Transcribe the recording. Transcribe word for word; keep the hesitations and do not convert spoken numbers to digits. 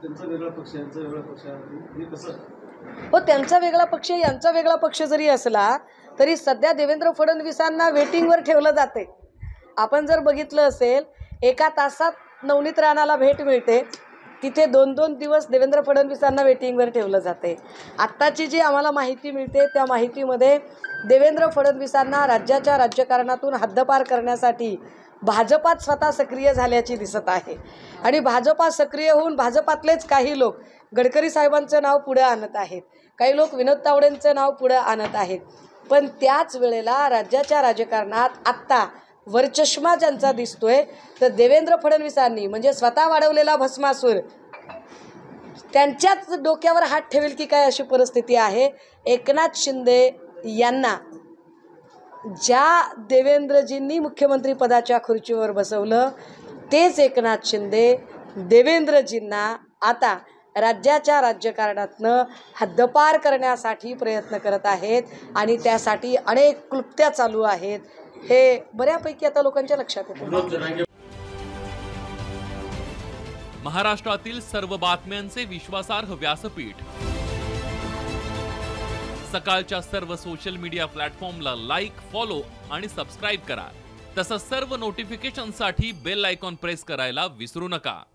त्यांचा वेगळा पक्ष यांचा वेगळा पक्ष हे कसं? हो, त्यांचा वेगळा पक्ष यांचा वेगळा पक्ष जरी असला तरी सध्या देवेंद्र फडणवीसांना वेटिंगवर ठेवलं जाते. आपण जर बघितलं असेल एका तासात नवनीत राणाला भेट मिळते, तिथे दोन दोन दिवस देवेंद्र फडणवीसांना वेटिंगवर ठेवलं जाते. आत्ताची जी आम्हाला माहिती मिळते त्या माहितीमध्ये देवेंद्र फडणवीसांना राज्याच्या राजकारणातून हद्दपार करण्यासाठी भाजपात स्वतः सक्रिय झाल्याची दिसत आहे. आणि भाजपा सक्रिय होऊन भाजपातलेच काही लोक गडकरी साहेबांचं नाव पुढे आणत आहेत, काही लोक विनोद तावडेंचं नाव पुढे आणत आहेत. पण त्याच वेळेला राज्याच्या राजकारणात आत्ता वरचष्मा ज्यांचा दिसतोय तर देवेंद्र फडणवीसांनी म्हणजे स्वतः वाढवलेला भस्मासूर त्यांच्याच डोक्यावर हात ठेवेल की काय अशी परिस्थिती आहे. एकनाथ शिंदे यांना ज्या देवेंद्रजींनी मुख्यमंत्री पदाच्या खुर्चीवर बसवलं तेच एकनाथ शिंदे देवेंद्रजींना आता राज्याच्या राजकारणातनं हद्दपार करण्यासाठी प्रयत्न करत आहेत आणि त्यासाठी अनेक क्लुप्त्या चालू आहेत. हे बऱ्यापैकी आता लोकांच्या लक्षात येतं. महाराष्ट्रातील सर्व बातम्यांचे विश्वासार्ह व्यासपीठ सकाळच्या सर्व सोशल मीडिया प्लॅटफॉर्मला लाईक, फॉलो आणि सबस्क्राईब करा. तसंच सर्व नोटिफिकेशनसाठी बेल आयकॉन प्रेस करायला विसरू नका.